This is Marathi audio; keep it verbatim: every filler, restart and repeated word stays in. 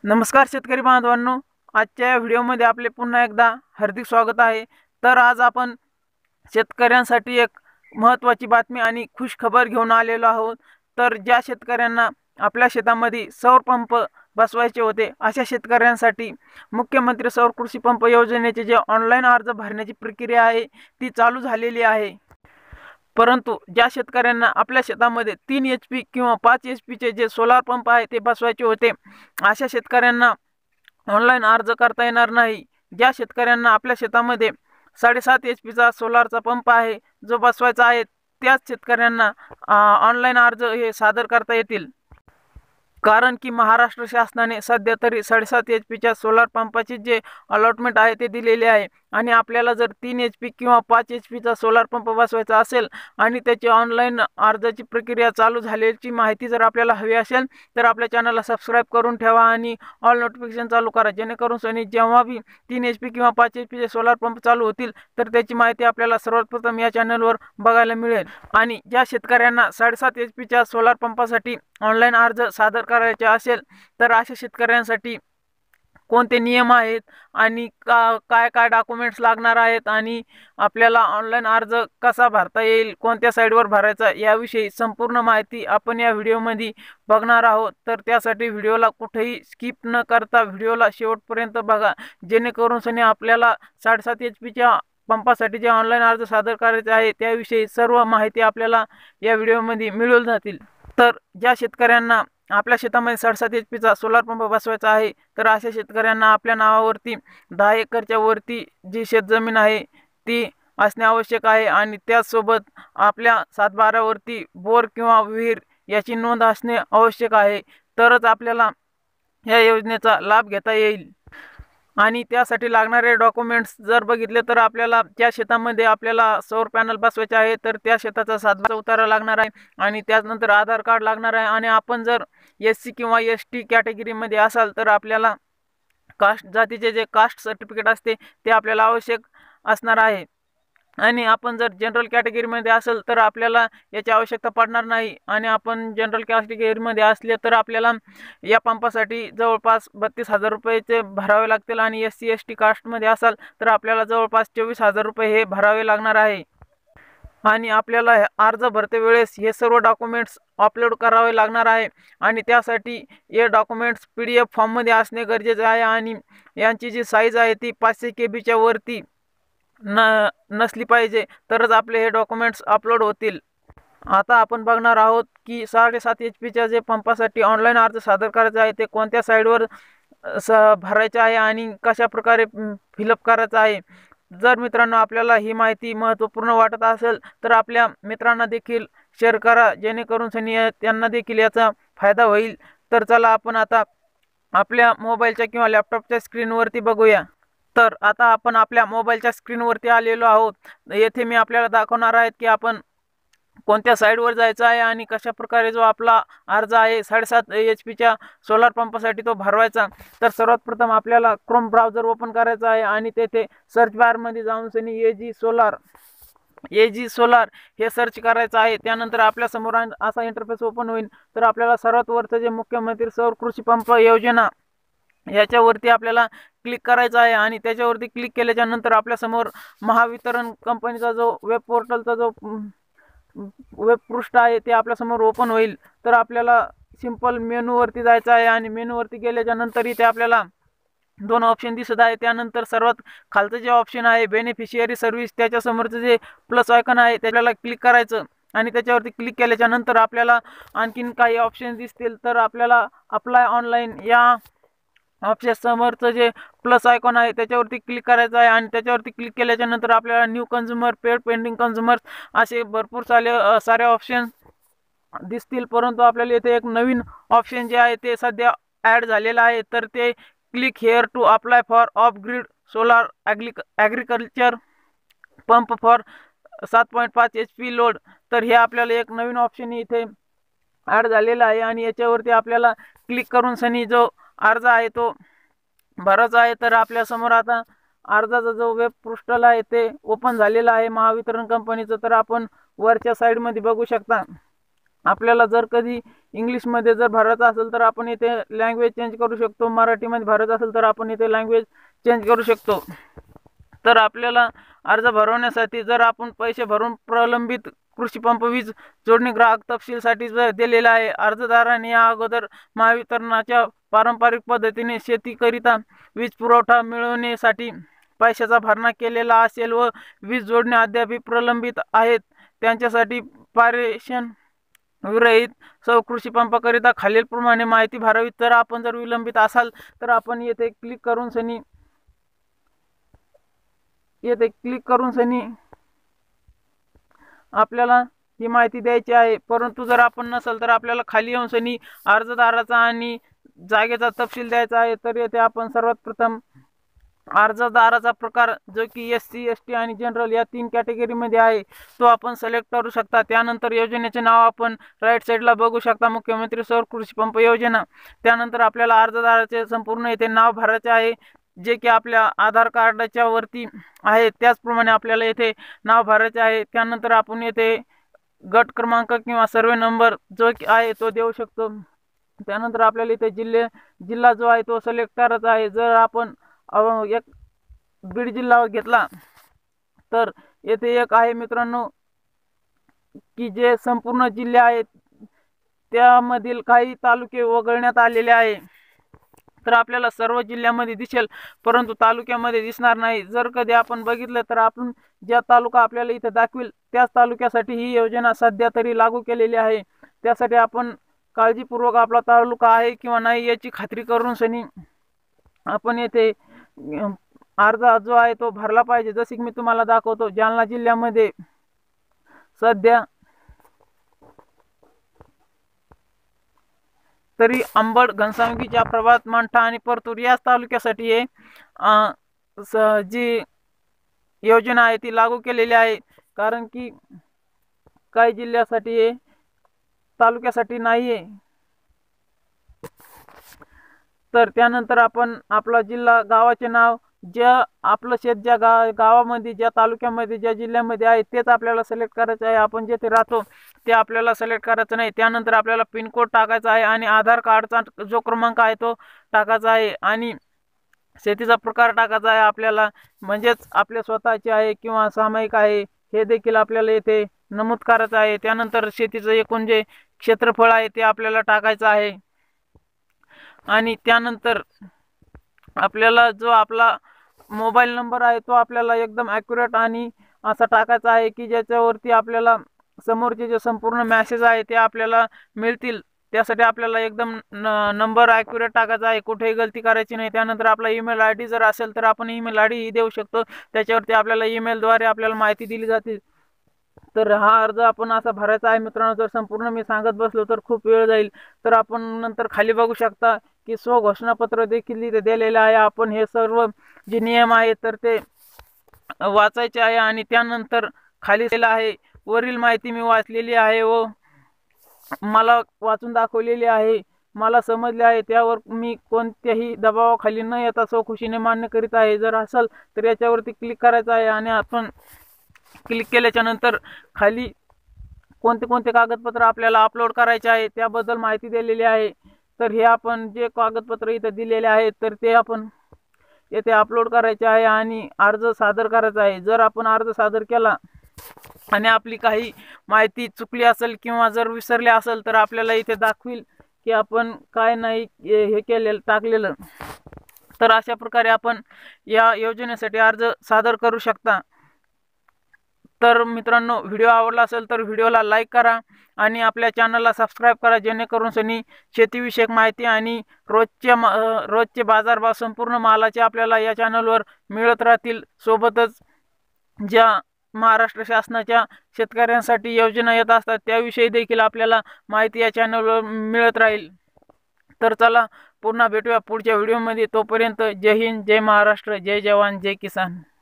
नमस्कार शेतकरी बांधवांनो, आजच्या या व्हिडिओमध्ये आपले पुन्हा एकदा हार्दिक स्वागत आहे। तर आज आपण शेतकऱ्यांसाठी एक महत्त्वाची बातमी आणि खुश खबर घेऊन आलेलो आहोत। तर ज्या शेतकऱ्यांना आपल्या शेतामध्ये सौर पंप बसवायचे होते अशा शेतकऱ्यांसाठी मुख्यमंत्री सौर कृषी पंप योजनेचे जे ऑनलाईन अर्ज भरण्याची प्रक्रिया आहे ती चालू झालेली आहे। परंतु ज्या शेतकऱ्यांना आपल्या शेतामध्ये तीन एच पी किंवा पाच एच पीचे जे सोलार पंप आहे ते बसवायचे होते अशा शेतकऱ्यांना ऑनलाईन अर्ज करता येणार नाही। ज्या शेतकऱ्यांना आपल्या शेतामध्ये साडेसात एच पीचा सोलारचा पंप आहे जो बसवायचा आहे त्याच शेतकऱ्यांना ऑनलाईन अर्ज हे सादर करता येतील। कारण की महाराष्ट्र शासनाने सध्या तरी साडेसात एच पीच्या सोलार पंपाची जे अलॉटमेंट आहे ते दिलेले आहे आणि आपल्याला जर तीन एच पी किंवा पाच एच पीचा सोलार पंप बसवायचा असेल आणि त्याची ऑनलाईन अर्जाची प्रक्रिया चालू झाल्याची माहिती जर आपल्याला हवी असेल तर आपल्या चॅनलला सबस्क्राईब करून ठेवा आणि ऑल नोटिफिकेशन चालू करा, जेणेकरून सनी जेव्हा भी तीन एच पी किंवा पाच एच पीचे सोलार पंप चालू होतील तर त्याची माहिती आपल्याला सर्वात प्रथम या चॅनलवर बघायला मिळेल। आणि ज्या शेतकऱ्यांना साडेसात एच पीच्या सोलार पंपासाठी ऑनलाईन अर्ज सादर करायचे असेल तर अशा शेतकऱ्यांसाठी कोणते नियम आहेत आणि का काय काय डॉक्युमेंट्स लागणार आहेत आणि आपल्याला ऑनलाईन अर्ज कसा भरता येईल, कोणत्या साईडवर भरायचा याविषयी संपूर्ण माहिती आपण या व्हिडिओमध्ये बघणार आहोत। तर त्यासाठी व्हिडिओला कुठेही स्किप न करता व्हिडिओला शेवटपर्यंत बघा, जेणेकरून सनी आपल्याला साडेसात एच पीच्या पंपासाठी जे ऑनलाईन अर्ज सादर करायचे आहे त्याविषयी सर्व माहिती आपल्याला या व्हिडिओमध्ये मिळून जातील। तर ज्या शेतकऱ्यांना आपल्या शेतामध्ये साडेसात एच पीचा सोलार पंप बसवायचा आहे तर अशा शेतकऱ्यांना आपल्या नावावरती दहा एकरच्या वरती जी शेतजमीन आहे ती असणे आवश्यक आहे आणि त्याचसोबत आपल्या सातबारावरती बोर किंवा विहीर याची नोंद असणे आवश्यक आहे, तरच आपल्याला या योजनेचा लाभ घेता येईल। आणि त्यासाठी लागणारे डॉक्युमेंट्स जर बघितले तर आपल्याला त्या शेतामध्ये आपल्याला सौर पॅनल बसवायचे आहे तर त्या शेताचा सातबारा उतारा लागणार आहे आणि त्यानंतर आधार कार्ड लागणार आहे। आणि आपण जर एस सी किंवा एस टी कॅटेगरीमध्ये असाल तर आपल्याला कास्ट जातीचे जे कास्ट सर्टिफिकेट असते ते आपल्याला आवश्यक असणार आहे। आणि आपण जर जनरल कॅटेगरीमध्ये असेल तर आपल्याला याची आवश्यकता पडणार नाही आणि आपण जनरल कॅटेगरीमध्ये असले तर आपल्याला या पंपासाठी जवळपास बत्तीस हजार रुपयाचे भरावे लागतील आणि एस सी एस टी कास्टमध्ये असाल तर आपल्याला जवळपास चोवीस हजार रुपये हे भरावे लागणार आहे। आणि आपल्याला अर्ज भरते वेळेस हे सर्व डॉक्युमेंट्स अपलोड करावे लागणार आहे आणि त्यासाठी हे डॉक्युमेंट्स पी डी एफ फॉर्ममध्ये असणे गरजेचे आहे आणि यांची जी साईज आहे ती पाचशे के बीच्या वरती न नसली पाहिजे तरच आपले हे डॉक्युमेंट्स अपलोड होतील। आता आपण बघणार आहोत की साडेसात एच पीच्या जे पंपासाठी ऑनलाईन अर्ज सादर करायचा आहे ते कोणत्या साईडवर स भरायचे आहे आणि कशा प्रकारे फिलअप करायचं आहे। जर मित्रांनो आपल्याला ही माहिती महत्त्वपूर्ण वाटत असेल तर आपल्या मित्रांना देखील शेअर करा, जेणेकरून सनी त्यांना देखील याचा फायदा होईल। तर चला आपण आता आपल्या मोबाईलच्या किंवा लॅपटॉपच्या स्क्रीनवरती बघूया। तर आता आपण आपल्या मोबाईलच्या स्क्रीनवरती आलेलो आहोत। येथे मी आपल्याला दाखवणार आहे की आपण कोणत्या साईडवर जायचं आहे आणि कशा प्रकारे जो आपला अर्ज आहे साडेसात एच पीच्या सोलार पंपासाठी तो भरवायचा। तर सर्वात प्रथम आपल्याला क्रोम ब्राउझर ओपन करायचा आहे आणि तेथे सर्च बारमध्ये जाऊन sunny A G solar A G solar हे सर्च करायचं आहे। त्यानंतर आपल्या समोर असा इंटरफेस ओपन होईल। तर आपल्याला सर्वात वरचं जे मुख्यमंत्री सौर कृषी पंप योजना याच्यावरती आपल्याला क्लिक करायचं आहे आणि त्याच्यावरती क्लिक केल्याच्या नंतर आपल्यासमोर महावितरण कंपनीचा जो वेब पोर्टलचा जो वेब पृष्ठ आहे ते आपल्यासमोर ओपन होईल। तर आपल्याला सिंपल मेनूवरती जायचं आहे आणि मेनूवरती गेल्याच्या नंतर इथे आपल्याला दोन ऑप्शन दिसत आहे। त्यानंतर सर्वात खालचं जे ऑप्शन आहे बेनिफिशियरी सर्व्हिस त्याच्यासमोरचं जे प्लस आयकॉन आहे त्याला क्लिक करायचं आणि त्याच्यावरती क्लिक केल्याच्या नंतर आपल्याला आणखीन काही ऑप्शन दिसतील। तर आपल्याला अप्लाय ऑनलाईन या ऑप्शन समोरचं जे प्लस आयकॉन आहे त्याच्यावरती क्लिक करायचं आहे आणि त्याच्यावरती क्लिक केल्याच्या नंतर आपल्याला new consumer, paid, pending consumers असे भरपूर सारे सारे ऑप्शन दिसतील। परंतु आपल्याला इथे एक नवीन ऑप्शन जे आहे ते सध्या ॲड झालेलं आहे तर ते click here to apply for off grid solar ॲग्लिक ॲग्रिकल्चर पंप फॉर सात पॉईंट पाच एच पी लोड। तर हे आपल्याला एक नवीन ऑप्शन इथे ॲड झालेला आहे आणि याच्यावरती आपल्याला क्लिक करून सनी जो अर्ज आहे तो भरायचा आहे। तर आपल्या समोर आता अर्जाचा जो वेब पोर्टल आहे ते ओपन झालेला आहे महावितरण कंपनीचं। तर आपण वरच्या साईडमध्ये बघू शकता आपल्याला जर कधी इंग्लिशमध्ये जर भरायचं असेल तर आपण इथे लँग्वेज चेंज करू शकतो, मराठीमध्ये भरायचं असेल तर आपण इथे लँग्वेज चेंज करू शकतो। तर आपल्याला अर्ज भरवण्यासाठी जर आपण पैसे भरून प्रलंबित कृषी पंप वीज जोडणी ग्राहक तपशीलसाठी जर दिलेला आहे, अर्जदाराने या अगोदर महावितरणाच्या पारंपरिक पद्धतीने शेतीकरिता वीज पुरवठा मिळवण्यासाठी पैशाचा भरणा केलेला असेल व वीज जोडणी अद्याप प्रलंबित आहेत, त्यांच्यासाठी पारेषण विरहित सौ कृषी पंपाकरिता खालीलप्रमाणे माहिती भरावी। तर आपण जर विलंबित असाल तर आपण येथे क्लिक करून सनी येथे क्लिक करून सनी आपल्याला ही माहिती द्यायची आहे। परंतु जर आपण नसेल तर आपल्याला खाली येऊन सनी अर्जदाराचा आणि जागेचा तपशील द्यायचा आहे। तर येथे आपण सर्वात प्रथम अर्जदाराचा प्रकार जो की एस सी एस टी आणि जनरल या तीन कॅटेगरीमध्ये आहे तो आपण सिलेक्ट करू शकता। त्यानंतर योजनेचे नाव आपण राईट साईडला बघू शकता, मुख्यमंत्री सौर कृषी पंप योजना। त्यानंतर आपल्याला अर्जदाराचे संपूर्ण येथे नाव भरायचे आहे जे की आपल्या आधार कार्डाच्या वरती आहे, त्याचप्रमाणे आपल्याला येथे नाव भरायचे आहे। त्यानंतर आपण येथे गट क्रमांक किंवा सर्वे नंबर जो आहे तो देऊ शकतो। त्यानंतर आपल्याला इथे जिल्हे जिल्हा जो आहे तो सिलेक्ट करायचा आहे। जर आपण एक बीड जिल्हा घेतला तर येथे एक आहे मित्रांनो की जे संपूर्ण जिल्हे आहेत त्यामधील काही तालुके वगळण्यात आलेले आहे, तर आपल्याला सर्व जिल्ह्यामध्ये दिसेल परंतु तालुक्यामध्ये दिसणार नाही। जर कधी आपण बघितलं तर आपण ज्या तालुका आपल्याला इथे दाखवेल त्याच तालुक्यासाठी ही योजना सध्या तरी लागू केलेली आहे। त्यासाठी आपण काळजीपूर्वक आपला तालुका आहे किंवा नाही याची खात्री करून सनी आपण येथे अर्ज जो आहे तो भरला पाहिजे। जसे की मी तुम्हाला दाखवतो, जालना जिल्ह्यामध्ये सध्या तरी अंबड, घनसावंगीच्या प्रभात, मंठा आणि परतूर याच तालुक्यासाठी हे जी योजना आहे ती लागू केलेली आहे, कारण की काही जिल्ह्यासाठी हे तालुक्यासाठी नाही आहे। तर त्यानंतर आपण आपला जिल्हा गावाचे नाव ज्या आपलं शेत ज्या गा गावामध्ये ज्या तालुक्यामध्ये ज्या जिल्ह्यामध्ये आहे तेच आपल्याला सिलेक्ट करायचं आहे। आपण जेथे राहतो ते आपल्याला सिलेक्ट करायचं नाही। त्यानंतर आपल्याला पिन कोड टाकायचा आहे आणि आधार कार्डचा जो क्रमांक आहे तो टाकायचा आहे आणि शेतीचा प्रकार टाकायचा आहे आपल्याला, म्हणजेच आपल्या स्वतःचे आहे किंवा सामायिक आहे हे देखील आपल्याला येथे नमूद करायचं आहे। त्यानंतर शेतीचं एकूण जे क्षेत्रफळ आहे ते आपल्याला टाकायचं आहे आणि त्यानंतर आपल्याला जो आपला मोबाईल नंबर आहे तो आपल्याला एकदम ॲक्युरेट आणि असा टाकायचा आहे की ज्याच्यावरती आपल्याला समोरचे जे संपूर्ण मेसेज आहे ते आपल्याला मिळतील। त्यासाठी आपल्याला एकदम नंबर ॲक्युरेट टाकायचा आहे, कुठेही गलती करायची नाही। त्यानंतर आपला ईमेल आय डी जर असेल तर आपण ईमेल आय डी देऊ शकतो, त्याच्यावरती आपल्याला ईमेलद्वारे आपल्याला माहिती दिली जाते। तर हा अर्ज आपण असा भरायचा आहे मित्रांनो। जर संपूर्ण मी सांगत बसलो तर खूप वेळ जाईल, तर आपण नंतर खाली बघू शकता की स्व घोषणापत्र देखील इथे दिलेले आहे। आपण हे सर्व जे नियम आहेत तर ते वाचायचे आहे आणि त्यानंतर खाली दिलेला आहे वरील माहिती मी वाचलेली आहे व मला वाचून दाखवलेली आहे, मला समजले आहे, त्यावर मी कोणत्याही दबावाखाली न येता स्वखुशीने मान्य करीत आहे। जर असेल तर याच्यावरती क्लिक करायचं आहे आणि आपण क्लिक केल्याच्या नंतर खाली कोणते कोणते कागदपत्र आपल्याला अपलोड करायचे आहे त्याबद्दल माहिती दिलेली आहे। तर हे आपण जे कागदपत्र इथे दिलेले आहेत तर ते आपण येथे अपलोड करायचे आहे आणि अर्ज सादर करायचा आहे। जर आपण अर्ज सादर केला आणि आपली काही माहिती चुकली असेल किंवा जर विसरले असेल तर आपल्याला इथे दाखवेल की आपण काय नाही हे केलेलं टाकलेलं। तर अशा प्रकारे आपण या योजनेसाठी अर्ज सादर करू शकता। तर मित्रांनो, व्हिडिओ आवडला असेल तर व्हिडिओला लाईक करा आणि आपल्या चॅनलला सबस्क्राईब करा, जेणेकरून सनी शेतीविषयक माहिती आणि रोजचे रोजचे बाजारभाव संपूर्ण मालाचे आपल्याला या चॅनलवर मिळत राहतील। सोबतच ज्या महाराष्ट्र शासनाच्या शेतकऱ्यांसाठी योजना येत असतात त्याविषयी देखील आपल्याला माहिती या चॅनलवर मिळत राहील। तर चला पुन्हा भेटूया पुढच्या व्हिडिओमध्ये, तोपर्यंत जय हिंद, जय महाराष्ट्र, जय जवान, जय किसान।